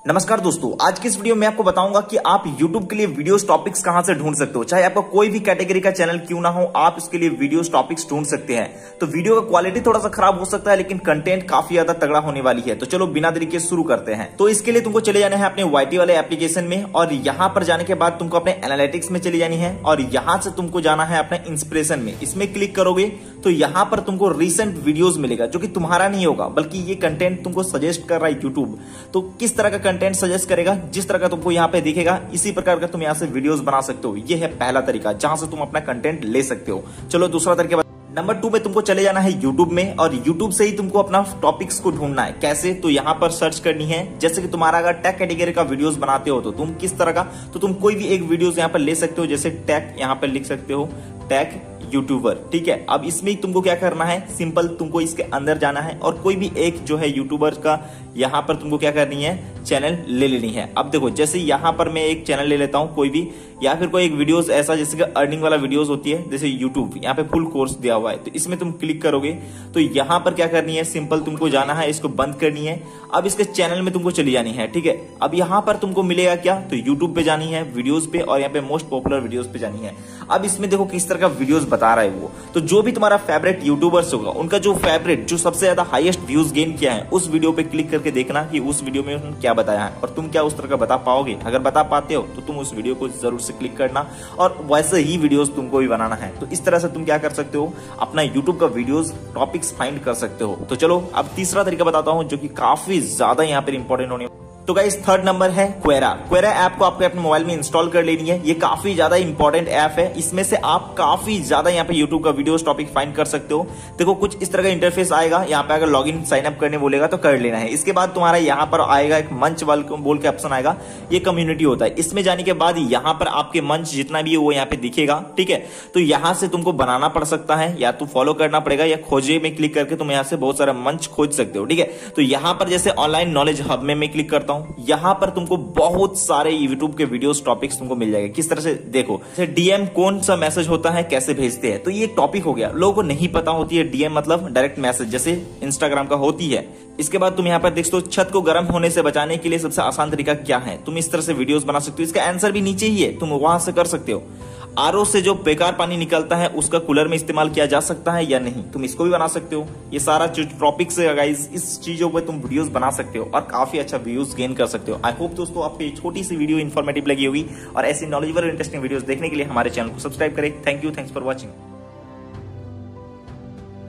नमस्कार दोस्तों, आज की इस वीडियो में आपको बताऊंगा कि आप YouTube के लिए वीडियोस टॉपिक्स कहां से ढूंढ सकते हो। चाहे आपका कोई भी कैटेगरी का चैनल क्यों ना हो, आप इसके लिए वीडियोस टॉपिक्स ढूंढ सकते हैं। तो वीडियो का क्वालिटी थोड़ा सा खराब हो सकता है, लेकिन कंटेंट काफी ज्यादा तगड़ा होने वाली है। तो चलो बिना देरी के शुरू करते हैं। तो इसके लिए तुमको चले जाना है अपने YT वाले एप्लीकेशन में, और यहाँ पर जाने के बाद तुमको अपने एनालिटिक्स में चली जानी है, और यहाँ से तुमको जाना है अपने इंस्पिरेशन में। इसमें क्लिक करोगे तो यहाँ पर तुमको रिसेंट वीडियोस मिलेगा, जो कि तुम्हारा नहीं होगा, बल्कि ये कंटेंट तुमको सजेस्ट कर रहा है यूट्यूब। तो किस तरह का कंटेंट सजेस्ट करेगा, जिस तरह का तुमको यहाँ पे दिखेगा, इसी प्रकार का तुम यहाँ से वीडियोस बना सकते हो। ये है पहला तरीका जहां से तुम अपना कंटेंट ले सकते हो। चलो दूसरा तरीका, नंबर 2 में तुमको चले जाना है YouTube में, और YouTube से ही तुमको अपना टॉपिक्स को ढूंढना है। कैसे? तो यहाँ पर सर्च करनी है। जैसे कि तुम्हारा अगर टेक कैटेगरी का वीडियोस बनाते हो तो तुम किस तरह का, तो तुम कोई भी एक वीडियोस यहाँ पर ले सकते हो। जैसे टेक, यहाँ पर लिख सकते हो टेक यूट्यूबर, ठीक है। अब इसमें तुमको क्या करना है, सिंपल तुमको इसके अंदर जाना है, और कोई भी एक जो है यूट्यूबर का यहाँ पर तुमको क्या करनी है, चैनल ले लेनी है। अब देखो, जैसे यहाँ पर मैं एक चैनल ले लेता हूँ कोई भी, या फिर कोई एक वीडियोस ऐसा जैसे कि अर्निंग वाला वीडियोस होती है, जैसे यूट्यूब, यहाँ पे फुल कोर्स दिया हुआ है। तो इसमें तुम क्लिक करोगे तो यहाँ पर क्या करनी है, सिंपल तुमको जाना है, इसको बंद करनी है। अब इसके चैनल में तुमको चली जानी है, ठीक है। अब यहाँ पर तुमको मिलेगा क्या, तो यूट्यूब पे जानी है, वीडियोस पे, और यहाँ पे मोस्ट पॉपुलर वीडियोस पे जानी है। अब इसमें देखो किस तरह का वीडियोस बता रहा है वो। तो जो भी तुम्हारा फेवरेट यूट्यूबर्स होगा, उनका जो फेवरेट, जो सबसे ज्यादा हाईएस्ट व्यूज गेन किया है, उस वीडियो पे क्लिक करके देखना कि उस वीडियो में उन्होंने क्या बताया है, और तुम क्या उस तरह का बता पाओगे। अगर बता पाते हो तो तुम उस वीडियो को जरूर से क्लिक करना, और वैसे ही वीडियोस तुमको भी बनाना है। तो इस तरह से तुम क्या कर सकते हो, अपना यूट्यूब का वीडियोस टॉपिक्स फाइंड कर सकते हो। तो चलो अब तीसरा तरीका बताता हूं, जो कि काफी ज्यादा यहाँ पर इंपॉर्टेंट होने। तो गाइस, थर्ड नंबर है क्वेरा। क्वेरा ऐप को आपको अपने मोबाइल में इंस्टॉल कर लेनी है। ये काफी ज्यादा इंपॉर्टेंट ऐप है। इसमें से आप काफी ज्यादा यहाँ पे यूट्यूब का वीडियोस टॉपिक फाइंड कर सकते हो। देखो कुछ इस तरह का इंटरफेस आएगा। यहाँ पे अगर लॉगिन साइन अप करने बोलेगा तो कर लेना है। इसके बाद तुम्हारा यहाँ पर आएगा एक मंच बोल के ऑप्शन आएगा। ये कम्युनिटी होता है। इसमें जाने के बाद यहाँ पर आपके मंच जितना भी है वो यहाँ पे दिखेगा, ठीक है। तो यहाँ से तुमको बनाना पड़ सकता है, या तो फॉलो करना पड़ेगा, या खोजे में क्लिक करके तुम यहाँ से बहुत सारा मंच खोज सकते हो, ठीक है। तो यहाँ पर जैसे ऑनलाइन नॉलेज हब में मैं क्लिक करता हूँ, यहाँ पर तुमको बहुत सारे YouTube के वीडियोस टॉपिक्स तुमको मिल जाएंगे। किस तरह से, देखो जैसे DM कौन सा मैसेज होता है, कैसे भेजते हैं, तो ये एक टॉपिक हो गया। लोगों को नहीं पता होती है DM मतलब डायरेक्ट मैसेज, जैसे इंस्टाग्राम का होती है। इसके बाद तुम यहाँ पर देख सकते हो, छत को गर्म होने से बचाने के लिए सबसे आसान तरीका क्या है। तुम इस तरह से वीडियोस बना सकते हो। इसका आंसर भी नीचे ही है, तुम वहां से कर सकते हो। RO से जो बेकार पानी निकलता है उसका कूलर में इस्तेमाल किया जा सकता है या नहीं, तुम इसको भी बना सकते हो। ये सारा जो टॉपिक्स है गाइस, इस चीजों पे तुम वीडियोस बना सकते हो और काफी अच्छा व्यूज गेन कर सकते हो। आई होप दोस्तों आपको ये छोटी सी वीडियो इन्फॉर्मेटिव लगी होगी, और ऐसी नॉलेजेबल और इंटरेस्टिंग वीडियोस देखने के लिए हमारे चैनल को सब्सक्राइब करें। Thank you, thanks for watching.